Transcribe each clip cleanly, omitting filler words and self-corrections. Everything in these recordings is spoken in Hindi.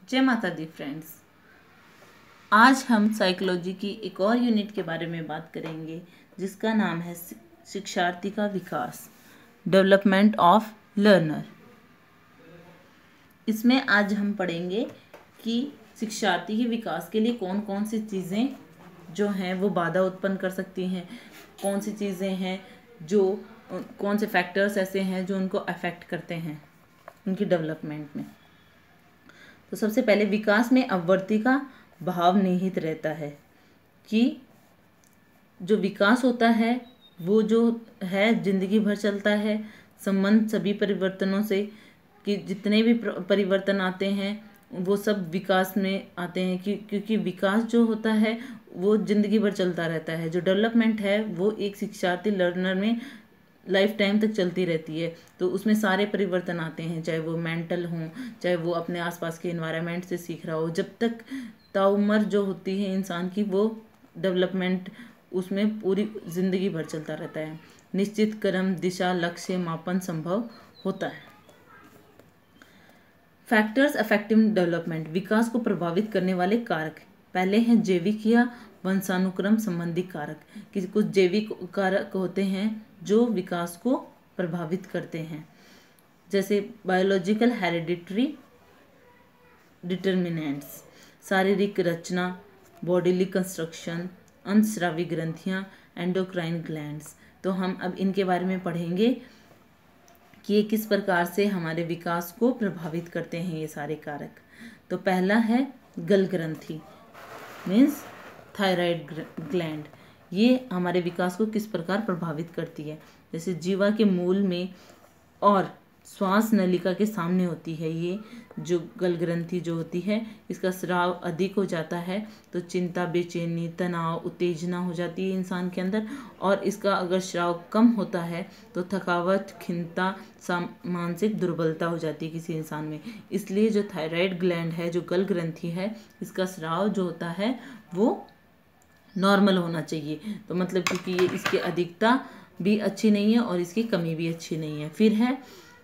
जय माता दी फ्रेंड्स। आज हम साइकोलॉजी की एक और यूनिट के बारे में बात करेंगे जिसका नाम है शिक्षार्थी का विकास, डेवलपमेंट ऑफ लर्नर। इसमें आज हम पढ़ेंगे कि शिक्षार्थी के विकास के लिए कौन कौन सी चीज़ें जो हैं वो बाधा उत्पन्न कर सकती हैं, कौन सी चीज़ें हैं जो कौन से फैक्टर्स ऐसे हैं जो उनको अफेक्ट करते हैं उनकी डेवलपमेंट में। तो सबसे पहले विकास में अववर्ती का भाव निहित रहता है कि जो विकास होता है वो जो है जिंदगी भर चलता है। संबंध सभी परिवर्तनों से कि जितने भी परिवर्तन आते हैं वो सब विकास में आते हैं क्योंकि विकास जो होता है वो जिंदगी भर चलता रहता है। जो डेवलपमेंट है वो एक शिक्षार्थी लर्नर में लाइफ टाइम तक चलती रहती है। तो उसमें सारे परिवर्तन आते हैं, चाहे वो मेंटल हों, चाहे वो अपने आसपास के एनवायरनमेंट से सीख रहा हो। जब तक ताउम्र जो होती है इंसान की वो डेवलपमेंट उसमें पूरी ज़िंदगी भर चलता रहता है। निश्चित क्रम, दिशा, लक्ष्य, मापन संभव होता है। फैक्टर्स अफेक्टिंग डेवलपमेंट, विकास को प्रभावित करने वाले कारक पहले हैं जैविक या वंशानुक्रम संबंधी कारक। कि कुछ जैविक कारक होते हैं जो विकास को प्रभावित करते हैं, जैसे बायोलॉजिकल हेरिडिटरी डिटर्मिनेंट्स, शारीरिक रचना, बॉडीली कंस्ट्रक्शन, अंतस्रावी ग्रंथियां, एंडोक्राइन ग्लैंड्स। तो हम अब इनके बारे में पढ़ेंगे कि ये किस प्रकार से हमारे विकास को प्रभावित करते हैं ये सारे कारक। तो पहला है गल ग्रंथि मीन्स थायराइड ग्लैंड। ये हमारे विकास को किस प्रकार प्रभावित करती है। जैसे जीवा के मूल में और श्वास नलिका के सामने होती है ये जो गल ग्रंथि जो होती है, इसका स्राव अधिक हो जाता है तो चिंता, बेचैनी, तनाव, उत्तेजना हो जाती है इंसान के अंदर। और इसका अगर स्राव कम होता है तो थकावट, खिन्नता, मानसिक दुर्बलता हो जाती है किसी इंसान में। इसलिए जो थायराइड ग्लैंड है, जो गल ग्रंथि है, इसका स्राव जो होता है वो नॉर्मल होना चाहिए। तो मतलब क्योंकि ये इसकी अधिकता भी अच्छी नहीं है और इसकी कमी भी अच्छी नहीं है। फिर है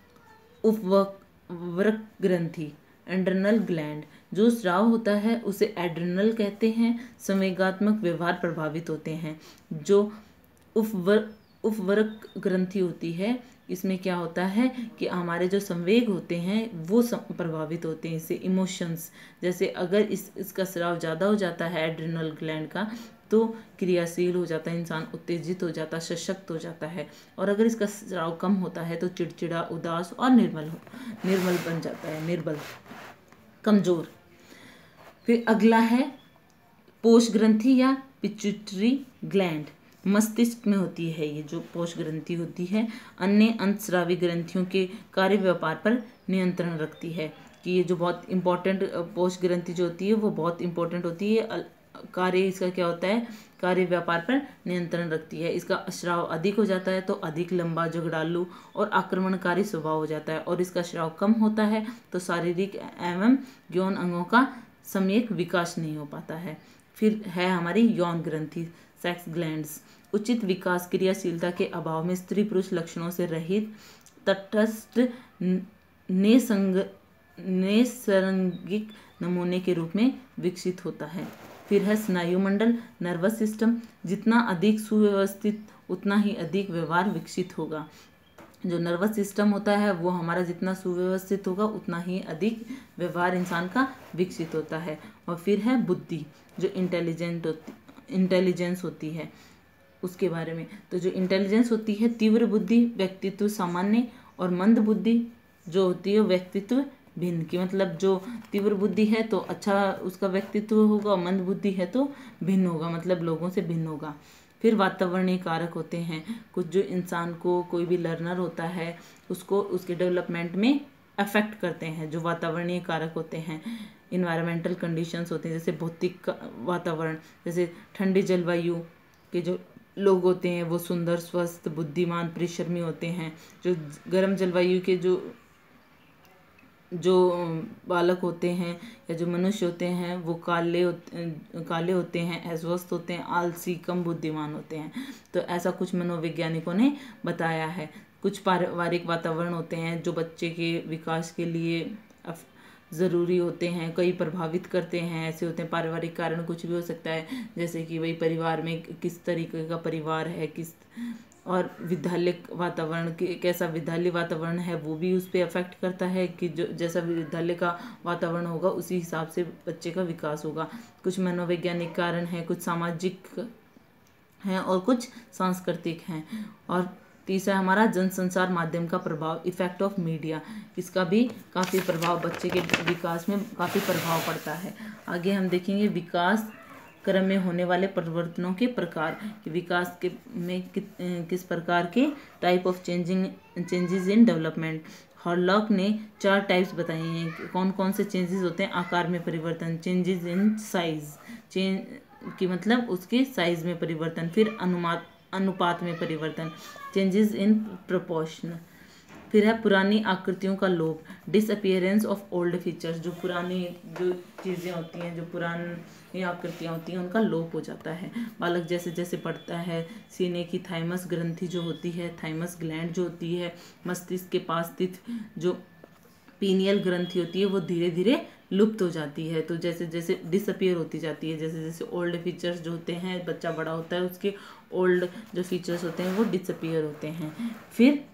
उपवृक्क ग्रंथि, एड्रेनल ग्लैंड। जो स्राव होता है उसे एड्रेनल कहते हैं। संवेगात्मक व्यवहार प्रभावित होते हैं। जो उपवृक्क ग्रंथि होती है इसमें क्या होता है कि हमारे जो संवेग होते हैं वो प्रभावित होते हैं इससे। इमोशंस, जैसे अगर इसका स्राव ज़्यादा हो जाता है एड्रेनल ग्लैंड का तो क्रियाशील हो जाता है इंसान, उत्तेजित हो जाता है, सशक्त हो जाता है। और अगर इसका स्राव कम होता है तो चिड़चिड़ा, उदास और निर्मल बन जाता है, निर्बल, कमजोर। फिर अगला है पोष ग्रंथि या पिट्यूटरी ग्लैंड। मस्तिष्क में होती है ये जो पोष ग्रंथि होती है। अन्य अंतस्रावी ग्रंथियों के कार्य व्यापार पर नियंत्रण रखती है। कि ये जो बहुत इंपॉर्टेंट पोष ग्रंथि जो होती है वो बहुत इंपॉर्टेंट होती है। कार्य इसका क्या होता है, कार्य व्यापार पर नियंत्रण रखती है। इसका स्राव अधिक हो जाता है तो अधिक लंबा, झगड़ालू और आक्रमणकारी स्वभाव हो जाता है। और इसका स्राव कम होता है तो शारीरिक एवं यौन अंगों का सम्यक विकास नहीं हो पाता है। फिर है हमारी यौन ग्रंथि, सेक्स ग्लैंड्स। उचित विकास, क्रियाशीलता के अभाव में स्त्री पुरुष लक्षणों से रहित, तटस्थ, नैसर्गिक नमूने के रूप में विकसित होता है। फिर है स्नायुमंडल, नर्वस सिस्टम। जितना अधिक सुव्यवस्थित उतना ही अधिक व्यवहार विकसित होगा। जो नर्वस सिस्टम होता है वो हमारा जितना सुव्यवस्थित होगा उतना ही अधिक व्यवहार इंसान का विकसित होता है। और फिर है बुद्धि, जो इंटेलिजेंस होती है उसके बारे में। तो जो इंटेलिजेंस होती है, तीव्र बुद्धि, व्यक्तित्व सामान्य, और मंद बुद्धि जो होती है व्यक्तित्व भिन्न। की मतलब जो तीव्र बुद्धि है तो अच्छा उसका व्यक्तित्व होगा, मंद बुद्धि है तो भिन्न होगा, मतलब लोगों से भिन्न होगा। फिर वातावरणीय कारक होते हैं कुछ जो इंसान को, कोई भी लर्नर होता है उसको उसके डेवलपमेंट में अफेक्ट करते हैं। जो वातावरणीय कारक होते हैं, इन्वायरमेंटल कंडीशंस होते हैं, जैसे भौतिक वातावरण, जैसे ठंडी जलवायु के जो लोग होते हैं वो सुंदर, स्वस्थ, बुद्धिमान, परिश्रमी होते हैं। जो गर्म जलवायु के जो बालक होते हैं या जो मनुष्य होते हैं वो काले होते हैं, अस्वस्थ होते हैं, आलसी, कम बुद्धिमान होते हैं। तो ऐसा कुछ मनोवैज्ञानिकों ने बताया है। कुछ पारिवारिक वातावरण होते हैं जो बच्चे के विकास के लिए ज़रूरी होते हैं, कई प्रभावित करते हैं, ऐसे होते हैं। पारिवारिक कारण कुछ भी हो सकता है, जैसे कि वही परिवार में किस तरीके का परिवार है, किस और विद्यालय वातावरण कैसा विद्यालय वातावरण है वो भी उस पर अफेक्ट करता है कि जो जैसा विद्यालय का वातावरण होगा उसी हिसाब से बच्चे का विकास होगा। कुछ मनोवैज्ञानिक कारण हैं, कुछ सामाजिक हैं और कुछ सांस्कृतिक हैं। और तीसरा हमारा जनसंचार माध्यम का प्रभाव, इफेक्ट ऑफ मीडिया। इसका भी काफ़ी प्रभाव बच्चे के विकास में काफ़ी प्रभाव पड़ता है। आगे हम देखेंगे विकास क्रम में होने वाले परिवर्तनों के प्रकार, विकास के में किस प्रकार के type of changes in development. Hurlock ने 4 टाइप्स बताए हैं। कौन कौन से चेंजेस होते हैं? आकार में परिवर्तन, चेंजेस इन साइज, की मतलब उसके साइज में परिवर्तन, फिर अनुपात में परिवर्तन, चेंजेस इन प्रोपोर्शन, फिर है पुरानी आकृतियों का लोप, डिसअपियरेंस ऑफ ओल्ड फीचर्स। जो पुरानी जो चीज़ें होती हैं, जो पुरानी आकृतियाँ होती हैं, उनका लोप हो जाता है। बालक जैसे जैसे बढ़ता है, सीने की थाइमस ग्रंथि जो होती है, थाइमस ग्लैंड जो होती है, मस्तिष्क के पास स्थित जो पीनियल ग्रंथि होती है वो धीरे धीरे लुप्त हो जाती है। तो जैसे जैसे डिसअपियर होती जाती है, जैसे जैसे ओल्ड फीचर्स जो होते हैं, बच्चा बड़ा होता है उसके ओल्ड जो फीचर्स होते हैं वो डिसअपियर होते हैं। फिर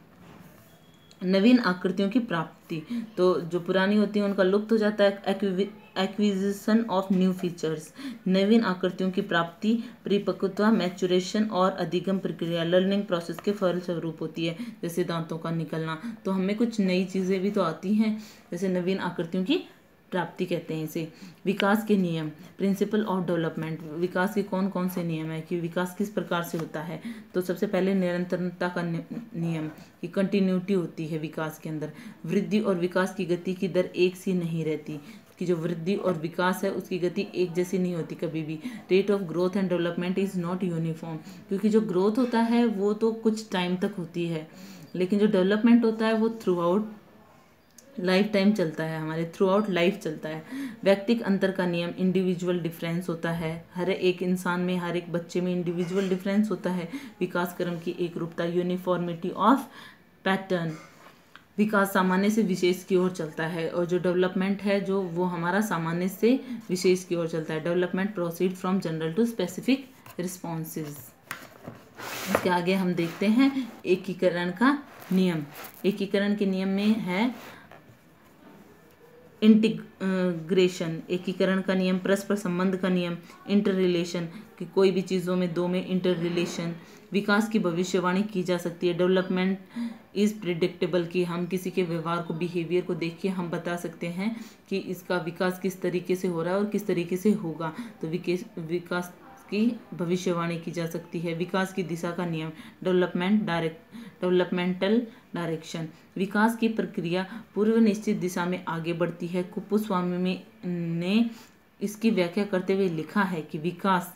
नवीन आकृतियों की प्राप्ति, तो जो पुरानी होती है उनका लुप्त हो जाता है। एक्विजिशन ऑफ न्यू फीचर्स, नवीन आकृतियों की प्राप्ति परिपक्वता, मैचुरेशन और अधिगम प्रक्रिया, लर्निंग प्रोसेस के फलस्वरूप होती है। जैसे दांतों का निकलना, तो हमें कुछ नई चीज़ें भी तो आती हैं, जैसे नवीन आकृतियों की प्राप्ति कहते हैं इसे। विकास के नियम, प्रिंसिपल ऑफ डेवलपमेंट, विकास के कौन कौन से नियम है कि विकास किस प्रकार से होता है। तो सबसे पहले निरंतरता का नियम, कि कंटिन्यूटी होती है विकास के अंदर। वृद्धि और विकास की गति की दर एक सी नहीं रहती, कि जो वृद्धि और विकास है उसकी गति एक जैसी नहीं होती कभी भी। Rate of growth and development is not uniform, क्योंकि जो ग्रोथ होता है वो तो कुछ टाइम तक होती है, लेकिन जो डेवलपमेंट होता है वो थ्रू आउट लाइफ टाइम चलता है, हमारे थ्रू आउट लाइफ चलता है। व्यक्तिक अंतर का नियम, इंडिविजुअल डिफरेंस होता है, हर एक इंसान में, हर एक बच्चे में इंडिविजुअल डिफरेंस होता है। विकास क्रम की एक रूपता, यूनिफॉर्मिटी ऑफ पैटर्न, विकास सामान्य से विशेष की ओर चलता है, और जो डेवलपमेंट है जो वो हमारा सामान्य से विशेष की ओर चलता है। Development proceed from general to specific responses. इसके आगे हम देखते हैं एकीकरण का नियम। एकीकरण के नियम में है इंटीग्रेशन, एकीकरण का नियम, परस्पर संबंध का नियम, इंटर रिलेशन, कि कोई भी चीज़ों में दो में इंटर रिलेशन। विकास की भविष्यवाणी की जा सकती है। डेवलपमेंट इज़ प्रिडिक्टेबल, कि हम किसी के व्यवहार को, बिहेवियर को देख के हम बता सकते हैं कि इसका विकास किस तरीके से हो रहा है और किस तरीके से होगा। तो विकास की भविष्यवाणी की जा सकती है। विकास की दिशा का नियम, डेवलपमेंटल डायरेक्शन, विकास की प्रक्रिया पूर्व निश्चित दिशा में आगे बढ़ती है। कुपुस्वामी ने इसकी व्याख्या करते हुए लिखा है कि विकास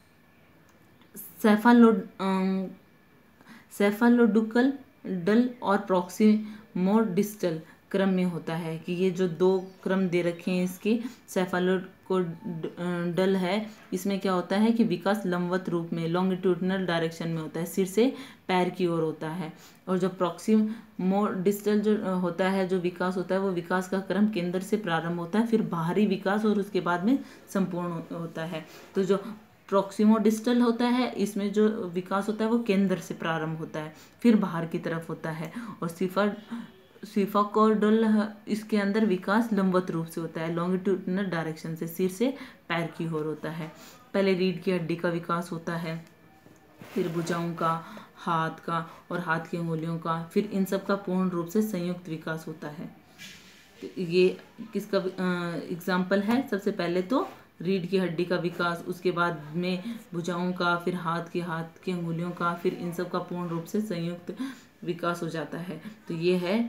सेफालोडुकल डल और प्रॉक्सिमोडिस्टल क्रम में होता है, कि ये जो 2 क्रम दे रखे हैं इसके, सेफालोडुकल है, इसमें क्या होता है कि विकास लंबवत रूप में, लॉन्गिट्यूडनल डायरेक्शन में होता है, सिर से पैर की ओर होता है। और जो प्रॉक्सिमोडिस्टल जो होता है, जो विकास होता है, वो विकास का क्रम केंद्र से प्रारंभ होता है, फिर बाहरी विकास और उसके बाद में संपूर्ण होता है। तो जो प्रॉक्सिमोडिस्टल होता है, इसमें जो विकास होता है वो केंद्र से प्रारंभ होता है, फिर बाहर की तरफ होता है। और सिफाकोडल, इसके अंदर विकास लंबवत रूप से होता है, लॉन्गिट्यूडनल डायरेक्शन से, सिर से पैर की ओर होता है। पहले रीढ़ की हड्डी का विकास होता है, फिर भुजाओं का, हाथ का और हाथ की अंगुलियों का, फिर इन सब का पूर्ण रूप से संयुक्त विकास होता है। तो ये किसका एग्जाम्पल है? सबसे पहले तो रीढ़ की हड्डी का विकास, उसके बाद में भुजाओं का, फिर हाथ की अंगुलियों का, फिर इन सब का पूर्ण रूप से संयुक्त विकास हो जाता है। तो ये है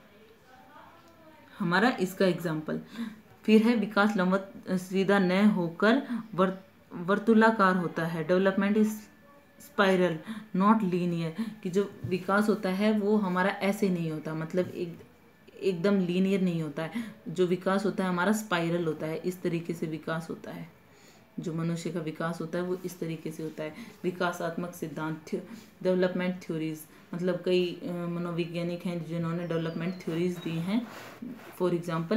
हमारा इसका एग्जाम्पल। फिर है विकास लंबवत सीधा न होकर वर्तुलाकार होता है। Development is spiral not linear, कि जो विकास होता है वो हमारा ऐसे नहीं होता, मतलब एकदम लीनियर नहीं होता है। जो विकास होता है हमारा स्पाइरल होता है, इस तरीके से विकास होता है। जो मनुष्य का विकास होता है वो इस तरीके से होता है। विकासात्मक सिद्धांत, डेवलपमेंट थ्योरीज, मतलब कई मनोवैज्ञानिक हैं जिन्होंने डेवलपमेंट थ्योरीज दी हैं। फॉर एग्जांपल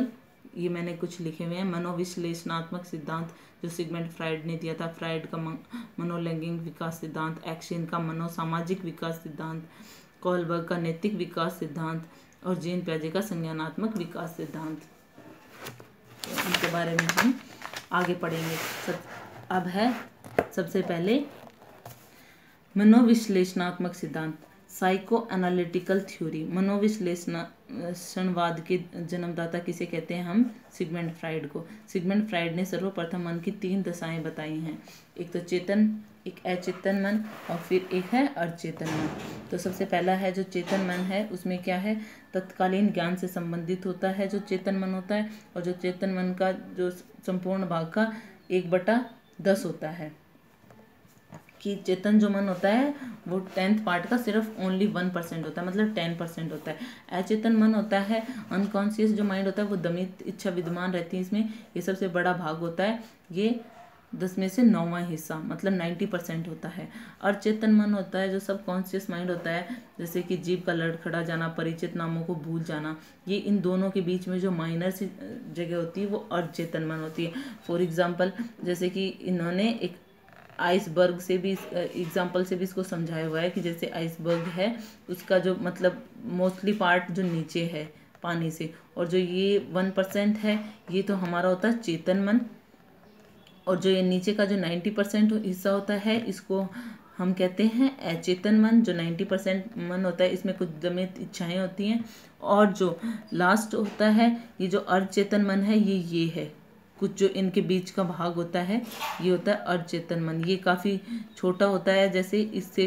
ये मैंने कुछ लिखे हुए हैं। मनोविश्लेषणात्मक सिद्धांत जो सिगमंड फ्राइड ने दिया था, फ्राइड का मनोलैंगिक विकास सिद्धांत, एक्शन का मनोसामाजिक विकास सिद्धांत, कोलबर्ग का नैतिक विकास सिद्धांत और जीन पियाजे का संज्ञानात्मक विकास सिद्धांत। इनके बारे में हम आगे पढ़ेंगे। अब है सबसे पहले मनोविश्लेषणात्मक सिद्धांत, साइको एनालिटिकल थ्योरी। मनोविश्लेषणवाद के जन्मदाता किसे कहते हैं हम? सिगमंड फ्राइड को। सिगमंड फ्राइड ने सर्वप्रथम मन की 3 दशाएं बताई हैं, एक तो चेतन, एक अचेतन मन और फिर एक है अचेतन मन। तो सबसे पहला है जो चेतन मन है, उसमें क्या है, तत्कालीन ज्ञान से संबंधित होता है जो चेतन मन होता है, और जो चेतन मन का जो संपूर्ण भाग का 1/10 होता है, कि चेतन जो मन होता है वो 10th पार्ट का सिर्फ ओनली 1% होता है, मतलब 10% होता है। अचेतन मन होता है, अनकॉन्शियस जो माइंड होता है वो दमित इच्छा विद्यमान रहती है इसमें, ये सबसे बड़ा भाग होता है, ये 10 में से 9वां हिस्सा मतलब 90% होता है। अचेतन मन होता है जो सब कॉन्शियस माइंड होता है, जैसे कि जीभ का लड़खड़ा जाना, परिचित नामों को भूल जाना, ये इन दोनों के बीच में जो माइनर सी जगह होती है वो अचेतन मन होती है। फॉर एग्जाम्पल, जैसे कि इन्होंने एक आइसबर्ग से भी एग्जाम्पल से भी इसको समझाया हुआ है कि जैसे आइसबर्ग है उसका जो मतलब मोस्टली पार्ट जो नीचे है पानी से, और जो ये 1% है ये तो हमारा होता है चेतन मन, और जो ये नीचे का जो 90% हिस्सा होता है इसको हम कहते हैं अचेतन मन। जो 90% मन होता है इसमें कुछ दमित इच्छाएं होती हैं, और जो लास्ट होता है ये जो अचेतन मन है ये है, कुछ जो इनके बीच का भाग होता है ये होता है अचेतन मन। ये काफ़ी छोटा होता है, जैसे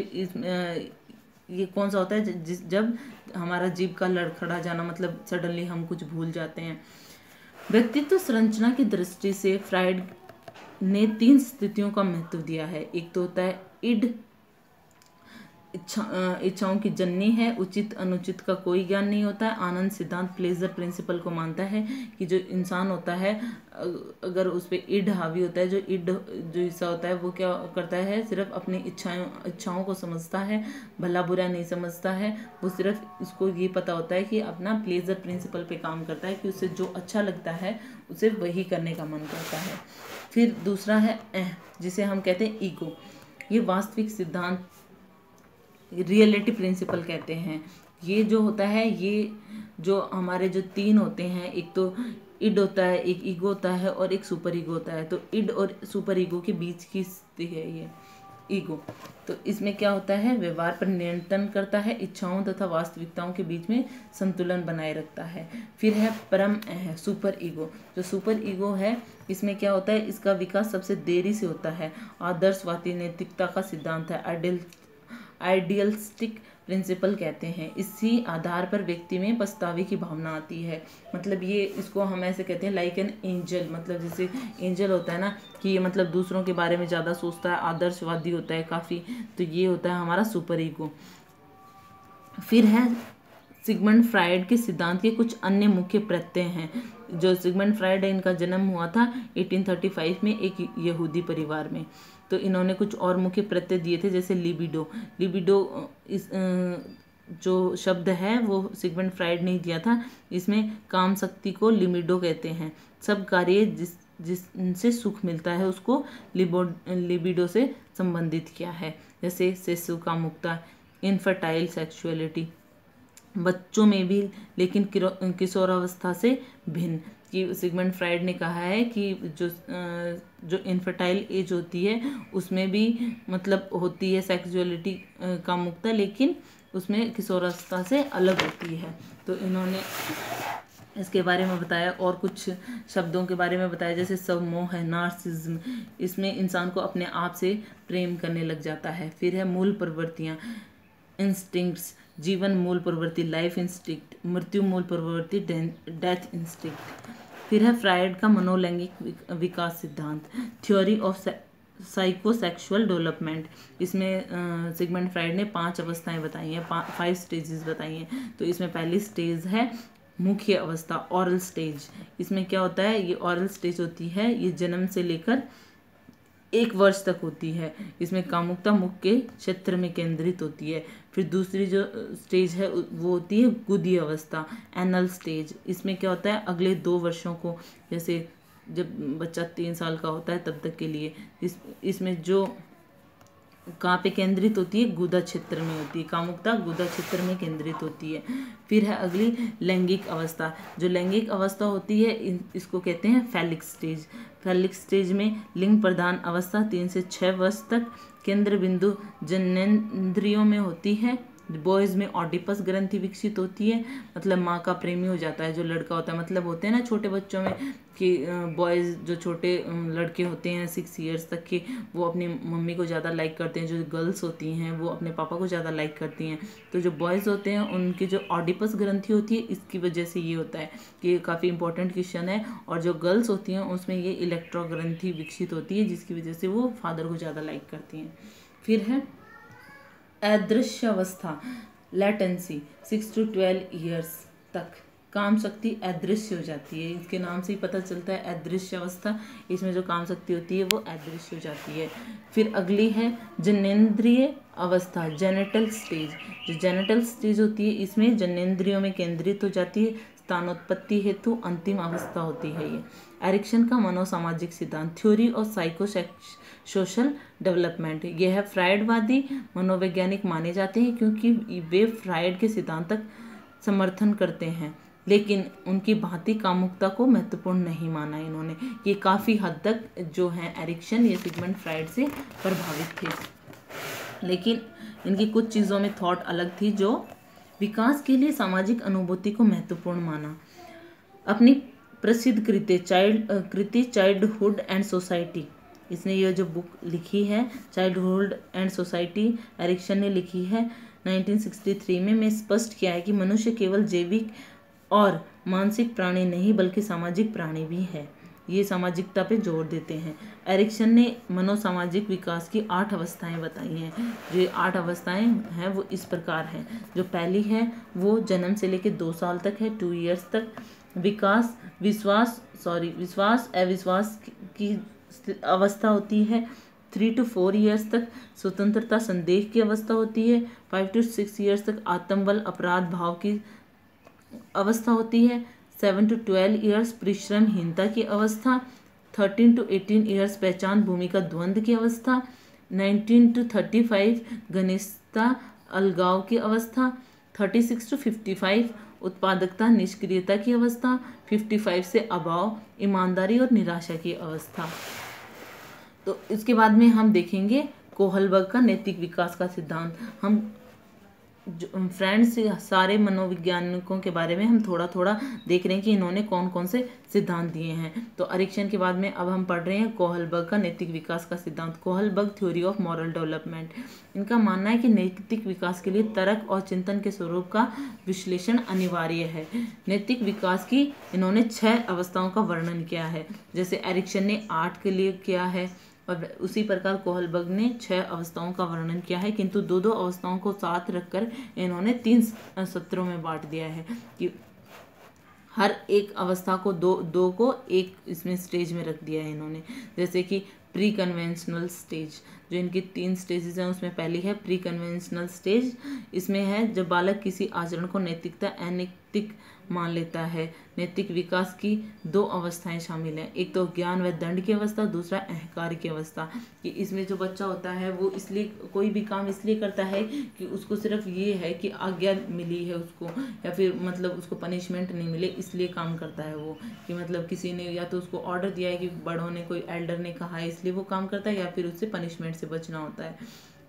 ये कौन सा होता है जब हमारा जीभ का लड़खड़ा जाना, मतलब सडनली हम कुछ भूल जाते हैं। व्यक्तित्व संरचना की दृष्टि से फ्राइड ने 3 स्थितियों का महत्व दिया है। एक तो होता है इड, इच्छाओं की जननी है, उचित अनुचित का कोई ज्ञान नहीं होता है। आनंद सिद्धांत प्लेजर प्रिंसिपल को मानता है कि जो इंसान होता है अगर उस पर इड हावी होता है, जो इड जो हिस्सा होता है वो क्या करता है, सिर्फ अपनी इच्छाओं को समझता है, भला बुरा नहीं समझता है, वो सिर्फ उसको ये पता होता है कि अपना प्लेजर प्रिंसिपल पे काम करता है, कि उसे जो अच्छा लगता है उसे वही करने का मन करता है। फिर दूसरा है जिसे हम कहते हैं ईगो। ये वास्तविक सिद्धांत रियलिटी प्रिंसिपल कहते हैं। ये जो होता है, ये जो हमारे जो 3 होते हैं, एक तो इड होता है, एक ईगो होता है और एक सुपर ईगो होता है। तो इड और सुपर ईगो के बीच की स्थिति है ये ईगो। तो इसमें क्या होता है, व्यवहार पर नियंत्रण करता है, इच्छाओं तथा वास्तविकताओं के बीच में संतुलन बनाए रखता है। फिर है परम है सुपर ईगो। जो सुपर ईगो है इसमें क्या होता है, इसका विकास सबसे देरी से होता है। आदर्शवादी नैतिकता का सिद्धांत है, आइडियलिस्टिक प्रिंसिपल कहते हैं। इसी आधार पर व्यक्ति में पछतावे की भावना आती है। मतलब ये इसको हम ऐसे कहते हैं लाइक एन एंजल, मतलब जैसे एंजल होता है ना कि ये मतलब दूसरों के बारे में ज़्यादा सोचता है, आदर्शवादी होता है काफ़ी, तो ये होता है हमारा सुपर ईगो। फिर है सिगमंड फ्राइड के सिद्धांत के कुछ अन्य मुख्य प्रत्यय हैं। जो सिगमंड फ्राइड है इनका जन्म हुआ था 1835 में एक यहूदी परिवार में। तो इन्होंने कुछ और मुख्य प्रत्यय दिए थे, जैसे लिबिडो। इस जो शब्द है वो सिगमंड फ्राइड ने दिया था। इसमें काम शक्ति को लिबिडो कहते हैं। सब कार्य जिनसे सुख मिलता है उसको लिबिडो से संबंधित किया है, जैसे शिशु कामुकता, इनफर्टाइल सेक्सुअलिटी, बच्चों में भी लेकिन किशोरावस्था से भिन्न। कि सिगमंड फ्राइड ने कहा है कि जो इनफर्टाइल एज होती है उसमें भी मतलब होती है सेक्सुअलिटी कामुकता, लेकिन उसमें किशोरावस्था से अलग होती है। तो इन्होंने इसके बारे में बताया, और कुछ शब्दों के बारे में बताया, जैसे सम्मोह है, नार्सिज्म, इसमें इंसान को अपने आप से प्रेम करने लग जाता है। फिर है मूल प्रवृत्तियाँ, इंस्टिंक्ट्स, जीवन मूल प्रवृत्ति लाइफ इंस्टिंक्ट, मृत्यु मूल प्रवृत्ति डेथ इंस्टिंक्ट। फिर है फ्राइड का मनोलैंगिक विकास सिद्धांत, थ्योरी ऑफ साइकोसेक्सुअल डेवलपमेंट। इसमें सिगमंड फ्राइड ने 5 अवस्थाएं बताई हैं, 5 स्टेजेस बताई हैं। तो इसमें पहली स्टेज है मुख्य अवस्था, ऑरल स्टेज। इसमें क्या होता है, ये ऑरल स्टेज होती है, ये जन्म से लेकर 1 वर्ष तक होती है। इसमें कामुकता मुख के क्षेत्र में केंद्रित होती है। फिर दूसरी जो स्टेज है वो होती है गुदी अवस्था, एनल स्टेज। इसमें क्या होता है, अगले 2 वर्षों को, जैसे जब बच्चा 3 साल का होता है तब तक के लिए इसमें जो कहाँ पे केंद्रित होती है, गुदा क्षेत्र में होती है। कामुकता गुदा क्षेत्र में केंद्रित होती है। फिर है अगली लैंगिक अवस्था। जो लैंगिक अवस्था होती है इसको कहते हैं फैलिक स्टेज। फैलिक स्टेज में लिंग प्रधान अवस्था 3 से 6 वर्ष तक केंद्र बिंदु जननेंद्रियों में होती है। बॉयज़ में ऑडिपस ग्रंथि विकसित होती है, मतलब माँ का प्रेमी हो जाता है जो लड़का होता है। मतलब होते हैं ना छोटे बच्चों में कि बॉयज़ जो छोटे लड़के होते हैं 6 इयर्स तक के, वो अपनी मम्मी को ज़्यादा लाइक करते हैं। जो गर्ल्स होती हैं वो अपने पापा को ज़्यादा लाइक करती हैं। तो जो बॉयज़ होते हैं उनकी जो ऑडिपस ग्रंथि होती है, इसकी वजह से ये होता है कि काफ़ी इंपॉर्टेंट क्वेश्चन है। और जो गर्ल्स होती हैं उसमें ये इलेक्ट्रो ग्रंथि विकसित होती है, जिसकी वजह से वो फादर को ज़्यादा लाइक करती हैं। फिर है अदृश्य अवस्था, लेटेंसी। 6 to 12 ईयर्स तक काम शक्ति अदृश्य हो जाती है। इसके नाम से ही पता चलता है अदृश्य अवस्था। इसमें जो काम शक्ति होती है वो अदृश्य हो जाती है। फिर अगली है जनेंद्रिय अवस्था, जेनेटल स्टेज। जो जेनेटल स्टेज होती है इसमें जनेंद्रियों में केंद्रित हो जाती है। स्थानोत्पत्ति हेतु अंतिम अवस्था होती है ये। एरिक्सन का मनोसामाजिक सिद्धांत, थ्योरी और साइको सोशल डेवलपमेंट। यह है फ्राइडवादी मनोवैज्ञानिक माने जाते हैं क्योंकि वे फ्राइड के सिद्धांत तक समर्थन करते हैं, लेकिन उनकी भांति कामुकता को महत्वपूर्ण नहीं माना इन्होंने। ये काफ़ी हद तक जो है एरिक्सन ये सिगमंड फ्राइड से प्रभावित थे, लेकिन इनकी कुछ चीज़ों में थॉट अलग थी। जो विकास के लिए सामाजिक अनुभूति को महत्वपूर्ण माना। अपनी प्रसिद्ध कृति चाइल्डहुड एंड सोसाइटी, इसने ये जो बुक लिखी है चाइल्डहुड एंड सोसाइटी, एरिक्सन ने लिखी है 1963 में स्पष्ट किया है कि मनुष्य केवल जैविक और मानसिक प्राणी नहीं बल्कि सामाजिक प्राणी भी है। ये सामाजिकता पे जोर देते हैं। एरिक्सन ने मनोसामाजिक विकास की 8 अवस्थाएं बताई हैं। जो 8 अवस्थाएं हैं वो इस प्रकार हैं। जो पहली है वो जन्म से लेकर 2 साल तक है, 2 ईयर्स तक। विकास विश्वास अविश्वास की अवस्था होती है। 3 to 4 ईयर्स तक स्वतंत्रता संदेह की अवस्था होती है। 5 to 6 ईयर्स तक आत्मबल अपराध भाव की अवस्था होती है। 7 to 12 ईयर्स परिश्रमहीनता की अवस्था। 13 to 18 ईयर्स पहचान भूमिका द्वंद्व की अवस्था। 19 to 35 घनिष्ठता अलगाव की अवस्था। 36 to 55 उत्पादकता निष्क्रियता की अवस्था। 55 से अभाव ईमानदारी और निराशा की अवस्था। तो इसके बाद में हम देखेंगे कोहलबर्ग का नैतिक विकास का सिद्धांत। हम फ्रेंड्स सारे मनोवैज्ञानिकों के बारे में हम थोड़ा थोड़ा देख रहे हैं कि इन्होंने कौन कौन से सिद्धांत दिए हैं। तो एरिक्सन के बाद में अब हम पढ़ रहे हैं कोहलबर्ग का नैतिक विकास का सिद्धांत, Kohlberg theory of moral development. इनका मानना है कि नैतिक विकास के लिए तर्क और चिंतन के स्वरूप का विश्लेषण अनिवार्य है। नैतिक विकास की इन्होंने 6 अवस्थाओं का वर्णन किया है, जैसे एरिक्सन ने 8 के लिए किया है और उसी प्रकार कोहलबर्ग ने 6 अवस्थाओं का वर्णन किया है, किंतु 2-2 अवस्थाओं को साथ रखकर इन्होंने 3 सत्रों में बांट दिया है कि हर एक अवस्था को दो को एक इसमें स्टेज में रख दिया है इन्होंने। जैसे कि प्री कन्वेंशनल स्टेज, जो इनकी 3 स्टेजेस हैं उसमें पहली है प्री कन्वेंशनल स्टेज। इसमें है जब बालक किसी आचरण को नैतिकता अनैतिक मान लेता है। नैतिक विकास की 2 अवस्थाएं शामिल हैं, एक तो ज्ञान व दंड की अवस्था, दूसरा अहंकार की अवस्था। कि इसमें जो बच्चा होता है वो इसलिए कोई भी काम इसलिए करता है कि उसको सिर्फ ये है कि आज्ञा मिली है उसको, या फिर मतलब उसको पनिशमेंट नहीं मिले इसलिए काम करता है वो, कि मतलब किसी ने या तो उसको ऑर्डर दिया है कि बड़ों ने कोई एल्डर ने कहा है इसलिए वो काम करता है, या फिर उससे पनिशमेंट से बचना होता है।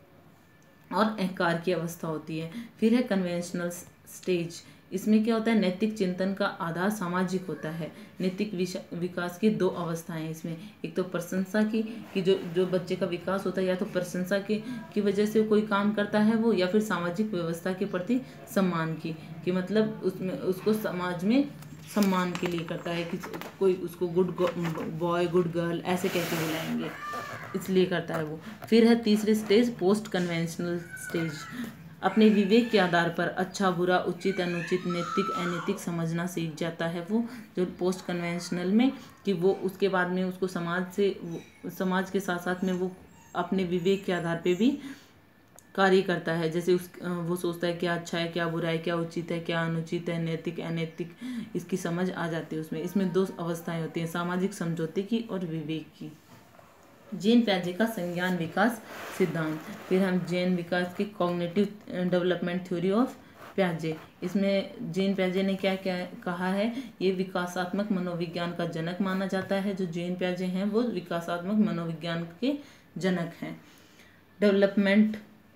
और अहंकार की अवस्था होती है। फिर है कन्वेंशनल स्टेज। इसमें क्या होता है, नैतिक चिंतन का आधार सामाजिक होता है। नैतिक विकास की 2 अवस्थाएं इसमें, एक तो प्रशंसा की कि जो बच्चे का विकास होता है या तो प्रशंसा की वजह से कोई काम करता है वो, या फिर सामाजिक व्यवस्था के प्रति सम्मान की, कि मतलब उसमें उसको समाज में सम्मान के लिए करता है कि कोई उसको गुड बॉय गुड गर्ल ऐसे कहते बुलाएंगे इसलिए करता है वो। फिर है तीसरी स्टेज पोस्ट कन्वेंशनल स्टेज। अपने विवेक के आधार पर अच्छा बुरा, उचित अनुचित, नैतिक अनैतिक समझना सीख जाता है वो, जो पोस्ट कन्वेंशनल में कि वो उसके बाद में उसको समाज के साथ साथ में वो अपने विवेक के आधार पे भी कार्य करता है। जैसे वो सोचता है क्या अच्छा है, क्या बुरा है, क्या उचित है, क्या अनुचित है, नैतिक अनैतिक, इसकी समझ आ जाती है उसमें। इसमें 2 अवस्थाएं होती हैं, सामाजिक समझौते की और विवेक की। जीन पियाजे का संज्ञान विकास सिद्धांत। फिर हम जीन विकास की कॉग्निटिव डेवलपमेंट थ्योरी ऑफ पियाजे। इसमें जीन पियाजे ने क्या क्या कहा है, ये विकासात्मक मनोविज्ञान का जनक माना जाता है। जो जीन पियाजे हैं वो विकासात्मक मनोविज्ञान के जनक हैं, डेवलपमेंट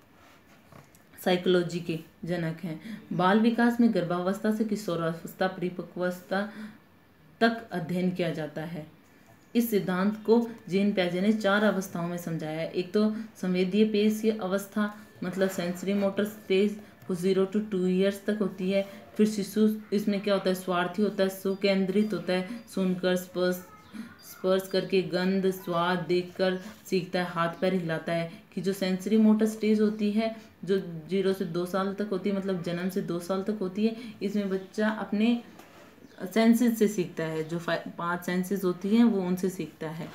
साइकोलॉजी के जनक हैं। बाल विकास में गर्भावस्था से किशोरावस्था परिपक्वावस्था तक अध्ययन किया जाता है। इस सिद्धांत को जीन पियाजे ने 4 अवस्थाओं में समझाया है। एक तो संवेदीय पेशीय अवस्था, मतलब सेंसरी मोटर स्टेज, वो 0 to 2 ईयर्स तक होती है। फिर शिशु, इसमें क्या होता है, स्वार्थी होता है, सुकेंद्रित होता है, सुनकर स्पर्श करके, गंध स्वाद देखकर सीखता है, हाथ पैर हिलाता है। कि जो सेंसरी मोटर स्टेज होती है जो 0 से 2 साल तक होती है, मतलब जन्म से 2 साल तक होती है, इसमें बच्चा अपने सेंसेस से सीखता है, जो 5 सेंसेस होती हैं वो उनसे सीखता है।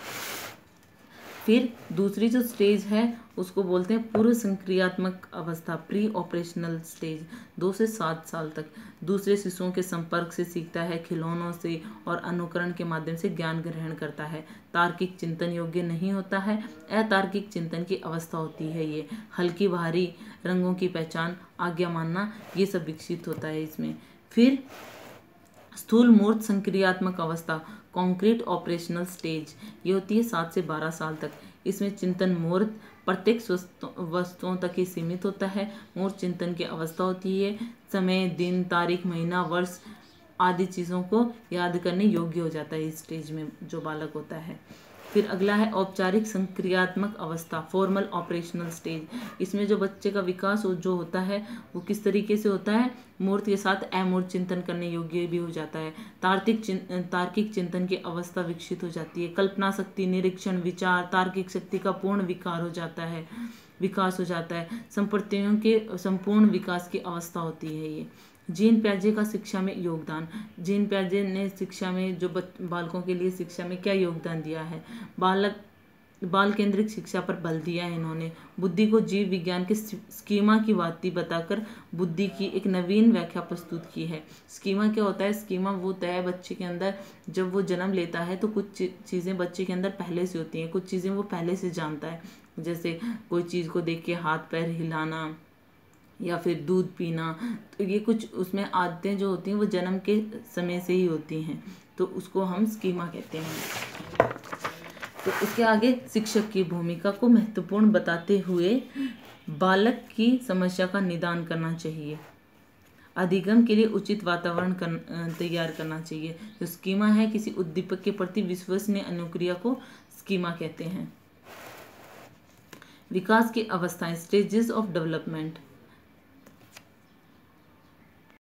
फिर दूसरी जो स्टेज है उसको बोलते हैं पूर्व संक्रियात्मक अवस्था, प्री ऑपरेशनल स्टेज, 2 से 7 साल तक दूसरे शिशुओं के संपर्क से सीखता है, खिलौनों से और अनुकरण के माध्यम से ज्ञान ग्रहण करता है। तार्किक चिंतन योग्य नहीं होता है, अतार्किक चिंतन की अवस्था होती है ये। हल्की भारी रंगों की पहचान, आज्ञा मानना, ये सब विकसित होता है इसमें। फिर स्थूल मूर्त संक्रियात्मक अवस्था, कॉन्क्रीट ऑपरेशनल स्टेज, ये होती है 7 से 12 साल तक। इसमें चिंतन मूर्त प्रत्येक वस्तुओं तक ही सीमित होता है। मूर्त चिंतन की अवस्था होती है समय, दिन, तारीख, महीना, वर्ष आदि चीज़ों को याद करने योग्य हो जाता है इस स्टेज में जो बालक होता है। फिर अगला है औपचारिक संक्रियात्मक अवस्था, फॉर्मल ऑपरेशनल स्टेज। इसमें जो बच्चे का विकास जो होता है वो किस तरीके से होता है, मूर्त के साथ अमूर्त चिंतन करने योग्य भी हो जाता है। तार्किक चिंतन की अवस्था विकसित हो जाती है। कल्पना शक्ति, निरीक्षण, विचार, तार्किक शक्ति का पूर्ण विकास हो जाता है। संपत्तियों के संपूर्ण विकास की अवस्था होती है ये। जीन पियाजे का शिक्षा में योगदान। जीन पियाजे ने शिक्षा में जो बालकों के लिए शिक्षा में क्या योगदान दिया है, बाल केंद्रित शिक्षा पर बल दिया है इन्होंने। बुद्धि को जीव विज्ञान के स्कीमा की बातें बताकर बुद्धि की एक नवीन व्याख्या प्रस्तुत की है। स्कीमा क्या होता है, स्कीमा वो होता है बच्चे के अंदर जब वो जन्म लेता है तो कुछ चीज़ें बच्चे के अंदर पहले से होती हैं, कुछ चीज़ें वो पहले से जानता है। जैसे कोई चीज़ को देख के हाथ पैर हिलाना या फिर दूध पीना, तो ये कुछ उसमें आदतें जो होती हैं वो जन्म के समय से ही होती हैं, तो उसको हम स्कीमा कहते हैं। तो उसके आगे शिक्षक की भूमिका को महत्वपूर्ण बताते हुए बालक की समस्या का निदान करना चाहिए, अधिगम के लिए उचित वातावरण तैयार करना चाहिए। जो स्कीमा है किसी उद्दीपक के प्रति विश्वसनीय अनुक्रिया को स्कीमा कहते हैं। विकास की अवस्थाएं, स्टेजेस ऑफ डेवलपमेंट।